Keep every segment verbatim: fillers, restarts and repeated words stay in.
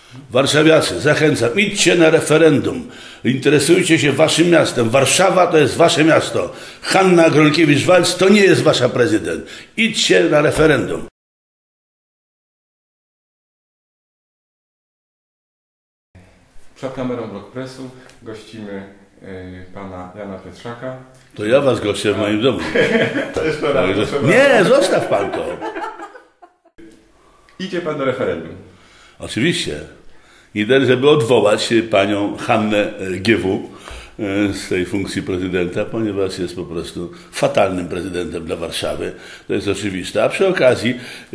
Warszawiacy, zachęcam, idźcie na referendum, interesujcie się waszym miastem. Warszawa to jest wasze miasto. Hanna Gronkiewicz-Waltz to nie jest wasza prezydent. Idźcie na referendum. Przed kamerą Blok Pressu gościmy y, pana Jana Pietrzaka. To ja was goszczę w moim domu. To jest to raz, Nie, zostaw pan to. Idzie pan do referendum. Oczywiście. Idę, żeby odwołać panią Hannę G W z tej funkcji prezydenta, ponieważ jest po prostu fatalnym prezydentem dla Warszawy. To jest oczywiste. A przy okazji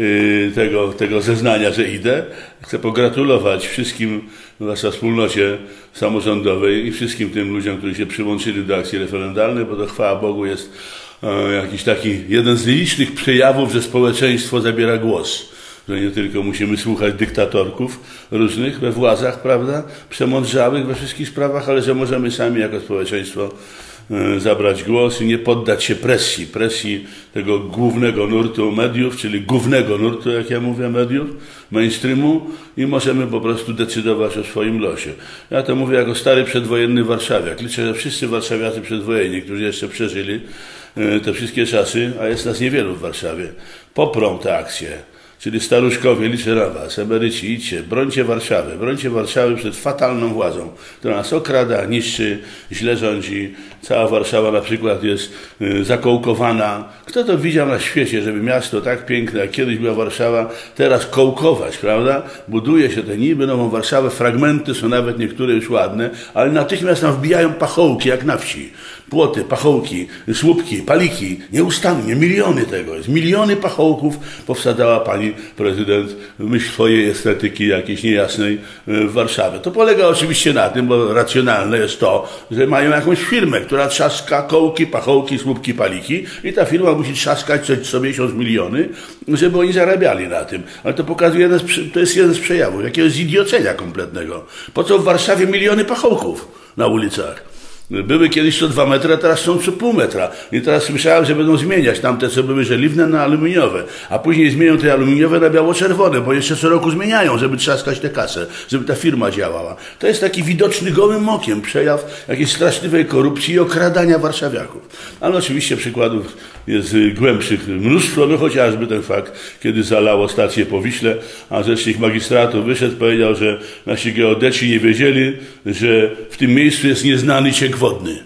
tego, tego zeznania, że idę, chcę pogratulować wszystkim, zwłaszcza wspólnocie samorządowej i wszystkim tym ludziom, którzy się przyłączyli do akcji referendalnej, bo to chwała Bogu jest jakiś taki jeden z licznych przejawów, że społeczeństwo zabiera głos. Że nie tylko musimy słuchać dyktatorków różnych we władzach, prawda, przemądrzałych we wszystkich sprawach, ale że możemy sami jako społeczeństwo y, zabrać głos i nie poddać się presji, presji tego głównego nurtu mediów, czyli głównego nurtu, jak ja mówię, mediów, mainstreamu i możemy po prostu decydować o swoim losie. Ja to mówię jako stary przedwojenny warszawiak. Liczę, że wszyscy warszawiacy przedwojenni, którzy jeszcze przeżyli y, te wszystkie czasy, a jest nas niewielu w Warszawie, poprą tę akcję. Czyli staruszkowie, liczę na was, emeryci, idźcie, brońcie Warszawy, brońcie Warszawy przed fatalną władzą, która nas okrada, niszczy, źle rządzi. Cała Warszawa na przykład jest y, zakołkowana. Kto to widział na świecie, żeby miasto tak piękne, jak kiedyś była Warszawa, teraz kołkować, prawda? Buduje się tę niby nową Warszawę, fragmenty są nawet niektóre już ładne, ale natychmiast tam wbijają pachołki, jak na wsi. Płoty, pachołki, słupki, paliki, nieustannie, miliony tego jest. Miliony pachołków powsadzała pani prezydent w myśl swojej estetyki jakiejś niejasnej w Warszawie. To polega oczywiście na tym, bo racjonalne jest to, że mają jakąś firmę, która trzaska kołki, pachołki, słupki, paliki i ta firma musi trzaskać co, co miesiąc miliony, żeby oni zarabiali na tym. Ale to pokazuje, jeden z, to jest jeden z przejawów jakiegoś zidiocenia kompletnego. Po co w Warszawie miliony pachołków na ulicach? Były kiedyś co dwa metry, a teraz są co pół metra. I teraz słyszałem, że będą zmieniać tamte, co były żeliwne, na aluminiowe. A później zmienią te aluminiowe na biało-czerwone, bo jeszcze co roku zmieniają, żeby trzaskać tę kasę, żeby ta firma działała. To jest taki widoczny gołym okiem przejaw jakiejś straszliwej korupcji i okradania warszawiaków. Ale oczywiście przykładów jest głębszych mnóstwo, no chociażby ten fakt, kiedy zalało stację po Wiśle, a rzecznik magistratu wyszedł, powiedział, że nasi geodeci nie wiedzieli, że w tym miejscu jest nieznany ciek wodny.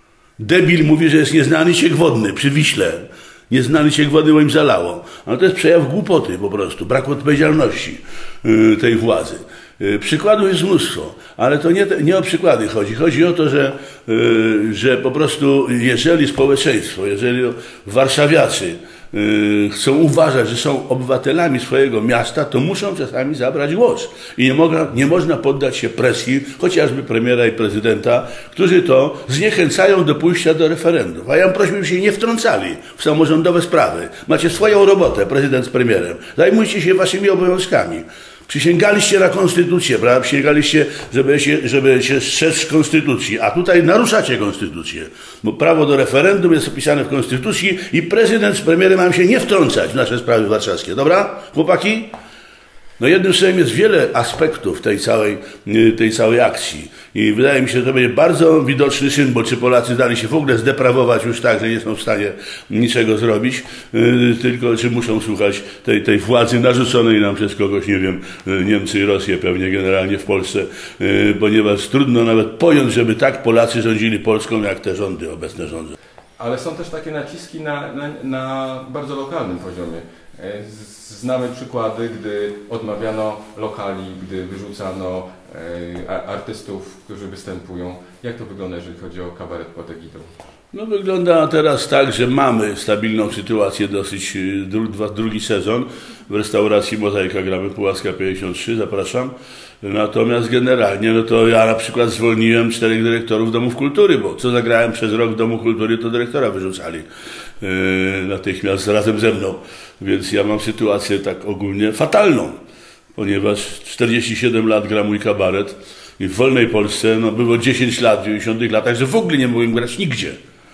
Debil mówi, że jest nieznany ciek wodny przy Wiśle. Nieznany ciek wodny, bo im zalało. Ale to jest przejaw głupoty po prostu, braku odpowiedzialności yy, tej władzy. Yy, przykładów jest mnóstwo, ale to nie, nie o przykłady chodzi. Chodzi o to, że, yy, że po prostu jeżeli społeczeństwo, jeżeli warszawiacy Yy, chcą uważać, że są obywatelami swojego miasta, to muszą czasami zabrać głos. I nie, mogła, nie można poddać się presji chociażby premiera i prezydenta, którzy to zniechęcają do pójścia do referendum. A ja bym prosił, żeby się nie wtrącali w samorządowe sprawy. Macie swoją robotę, prezydent z premierem. Zajmujcie się waszymi obowiązkami. Przysięgaliście na konstytucję, prawda? Przysięgaliście, żeby się, żeby się strzec konstytucji, a tutaj naruszacie konstytucję. Bo prawo do referendum jest opisane w konstytucji i prezydent z premierem mają się nie wtrącać w nasze sprawy warszawskie. Dobra, chłopaki? No jednym słowem jest wiele aspektów tej całej, tej całej akcji i wydaje mi się, że to będzie bardzo widoczny symbol, czy Polacy dali się w ogóle zdeprawować już tak, że nie są w stanie niczego zrobić, tylko czy muszą słuchać tej, tej władzy narzuconej nam przez kogoś, nie wiem, Niemcy i Rosję pewnie generalnie w Polsce, ponieważ trudno nawet pojąć, żeby tak Polacy rządzili Polską, jak te rządy obecne rządzą. Ale są też takie naciski na, na, na bardzo lokalnym poziomie. Znamy przykłady, gdy odmawiano lokali, gdy wyrzucano e, artystów, którzy występują. Jak to wygląda, jeżeli chodzi o kabaret pod egidą? No wygląda teraz tak, że mamy stabilną sytuację dosyć dru, dwa, drugi sezon. W restauracji Mozaika gramy Puławska pięćdziesiąt trzy, zapraszam. Natomiast generalnie, no to ja na przykład zwolniłem czterech dyrektorów domów kultury, bo co zagrałem przez rok w domu kultury, to dyrektora wyrzucali yy, natychmiast razem ze mną. Więc ja mam sytuację tak ogólnie fatalną, ponieważ czterdzieści siedem lat gra mój kabaret i w wolnej Polsce no, było dziesięć lat w dziewięćdziesiątych latach, że w ogóle nie mogłem grać nigdzie.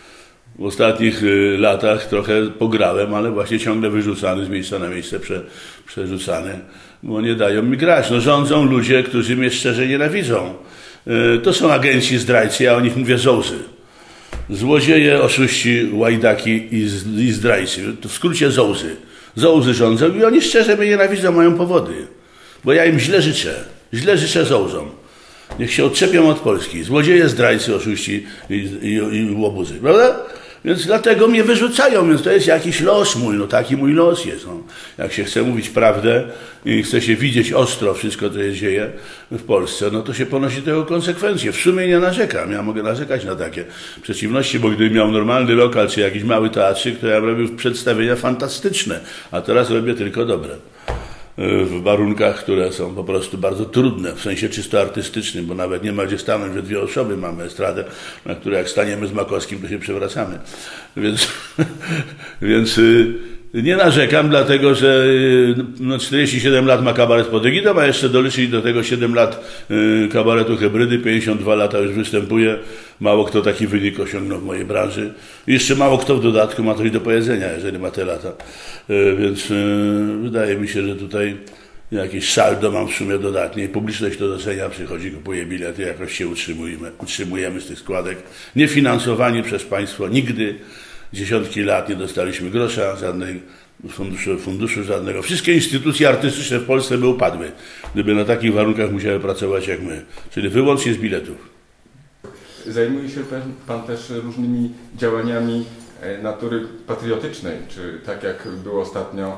W ostatnich y, latach trochę pograłem, ale właśnie ciągle wyrzucany z miejsca na miejsce, prze, przerzucany. bo nie dają mi grać. No rządzą ludzie, którzy mnie szczerze nienawidzą. To są agenci, zdrajcy, ja o nich mówię zołzy. Złodzieje, oszuści, łajdaki i, i zdrajcy. To w skrócie zołzy. Zołzy rządzą i oni szczerze mnie nienawidzą, mają powody. Bo ja im źle życzę. Źle życzę zołzom. Niech się odczepią od Polski. Złodzieje, zdrajcy, oszuści i, i, i łobuzy. Prawda? Więc dlatego mnie wyrzucają, więc to jest jakiś los mój, no taki mój los jest. No. Jak się chce mówić prawdę i chce się widzieć ostro wszystko, co się dzieje w Polsce, no to się ponosi tego konsekwencje. W sumie nie narzekam, ja mogę narzekać na takie przeciwności, bo gdybym miał normalny lokal, czy jakiś mały teatrzyk, to ja bym robił przedstawienia fantastyczne, a teraz robię tylko dobre. W warunkach, które są po prostu bardzo trudne, w sensie czysto artystycznym, bo nawet nie ma gdzie stanąć, że dwie osoby mamy estradę, na której jak staniemy z Makowskim, to się przewracamy. Więc, więc nie narzekam, dlatego że no, czterdzieści siedem lat ma kabaret pod egidą, a jeszcze doliczyć do tego siedem lat kabaretu Hybrydy, pięćdziesiąt dwa lata już występuje. Mało kto taki wynik osiągnął w mojej branży. I jeszcze mało kto w dodatku ma coś do powiedzenia, jeżeli ma te lata. Więc wydaje mi się, że tutaj jakiś saldo mam w sumie dodatnie. Publiczność to docenia, przychodzi, kupuje bilety, jakoś się utrzymujemy, utrzymujemy z tych składek. Niefinansowani przez państwo nigdy. Dziesiątki lat nie dostaliśmy grosza, żadnej funduszu, funduszu żadnego. Wszystkie instytucje artystyczne w Polsce by upadły, gdyby na takich warunkach musiały pracować jak my. Czyli wyłącznie z biletów. Zajmuje się Pan też różnymi działaniami natury patriotycznej, czy tak jak było ostatnio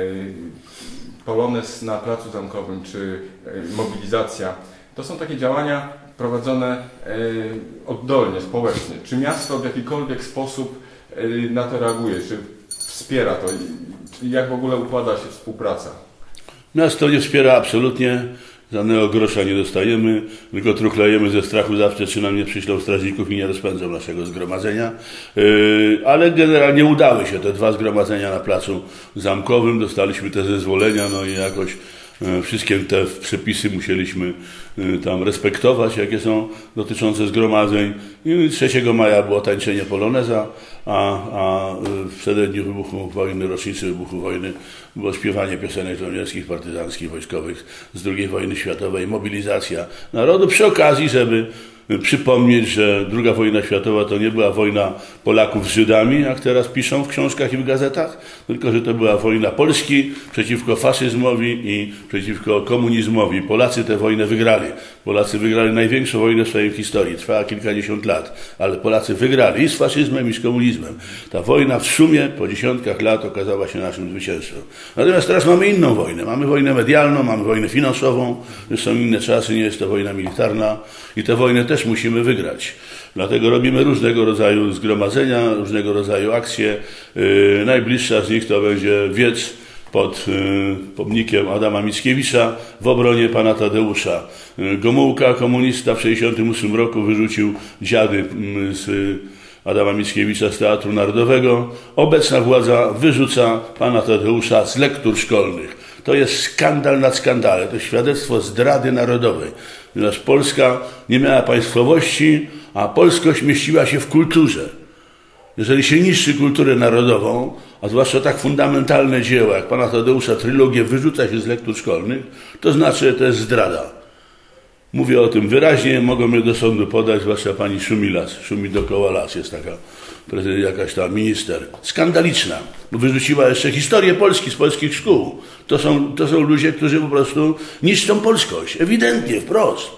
polonez na Placu Zamkowym, czy mobilizacja. To są takie działania prowadzone oddolnie, społecznie. Czy miasto w jakikolwiek sposób na to reaguje, czy wspiera to? Jak w ogóle układa się współpraca? Miasto nie wspiera absolutnie. Żadnego grosza nie dostajemy, tylko truchlejemy ze strachu zawsze, czy nam nie przyślą strażników i nie rozpędzą naszego zgromadzenia. Yy, ale generalnie udały się te dwa zgromadzenia na Placu Zamkowym. Dostaliśmy te zezwolenia, no i jakoś yy, wszystkie te przepisy musieliśmy yy, tam respektować, jakie są dotyczące zgromadzeń. I trzeciego maja było tańczenie poloneza, a, a w przededniu wybuchu wojny, rocznicy wybuchu wojny było śpiewanie piosenek żołnierskich, partyzanckich, wojskowych z drugiej wojny światowej, mobilizacja narodu przy okazji, żeby przypomnieć, że druga wojna światowa to nie była wojna Polaków z Żydami, jak teraz piszą w książkach i w gazetach, tylko że to była wojna Polski przeciwko faszyzmowi i przeciwko komunizmowi. Polacy tę wojnę wygrali. Polacy wygrali największą wojnę w swojej historii. Trwała kilkadziesiąt lat, ale Polacy wygrali i z faszyzmem, i z komunizmem. Ta wojna w sumie po dziesiątkach lat okazała się naszym zwycięstwem. Natomiast teraz mamy inną wojnę. Mamy wojnę medialną, mamy wojnę finansową. Już są inne czasy, nie jest to wojna militarna i tę wojnę też musimy wygrać. Dlatego robimy różnego rodzaju zgromadzenia, różnego rodzaju akcje. Yy, najbliższa z nich to będzie wiec pod yy, pomnikiem Adama Mickiewicza w obronie pana Tadeusza. Yy, Gomułka, komunista, w tysiąc dziewięćset sześćdziesiątym ósmym roku wyrzucił dziady yy, z yy, Adama Mickiewicza z Teatru Narodowego. Obecna władza wyrzuca pana Tadeusza z lektur szkolnych. To jest skandal nad skandale, to świadectwo zdrady narodowej. Ponieważ Polska nie miała państwowości, a polskość mieściła się w kulturze. Jeżeli się niszczy kulturę narodową, a zwłaszcza tak fundamentalne dzieła, jak pana Tadeusza trylogię wyrzuca się z lektur szkolnych, to znaczy, że to jest zdrada. Mówię o tym wyraźnie, mogą mnie do sądu podać, zwłaszcza pani Szumilas, Szumi dookoła las, jest taka jakaś tam minister. Skandaliczna, bo wyrzuciła jeszcze historię Polski z polskich szkół. To są, to są ludzie, którzy po prostu niszczą polskość, ewidentnie, wprost.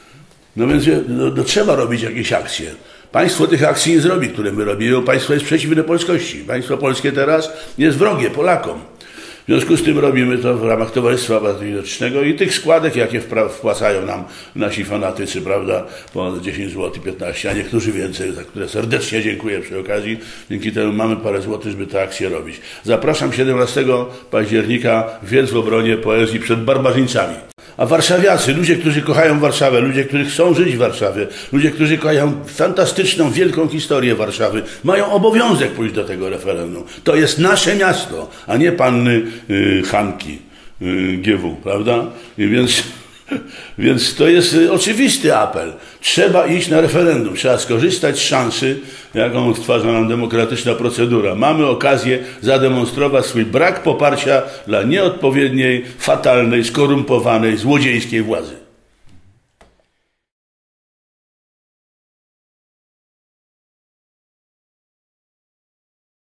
No więc no, no, trzeba robić jakieś akcje. Państwo tych akcji nie zrobi, które my robimy, państwo jest przeciwne polskości. Państwo polskie teraz jest wrogie Polakom. W związku z tym robimy to w ramach Towarzystwa Patriotycznego i tych składek, jakie wpłacają nam nasi fanatycy, prawda, ponad dziesięć złotych, piętnaście, a niektórzy więcej, za które serdecznie dziękuję przy okazji. Dzięki temu mamy parę złotych, żeby te akcje robić. Zapraszam siedemnastego października wiec w obronie poezji przed barbarzyńcami. A warszawiacy, ludzie, którzy kochają Warszawę, ludzie, którzy chcą żyć w Warszawie, ludzie, którzy kochają fantastyczną, wielką historię Warszawy, mają obowiązek pójść do tego referendum. To jest nasze miasto, a nie panny y, Hanki y, G W, prawda? I więc Więc to jest oczywisty apel. Trzeba iść na referendum, trzeba skorzystać z szansy, jaką stwarza nam demokratyczna procedura. Mamy okazję zademonstrować swój brak poparcia dla nieodpowiedniej, fatalnej, skorumpowanej, złodziejskiej władzy.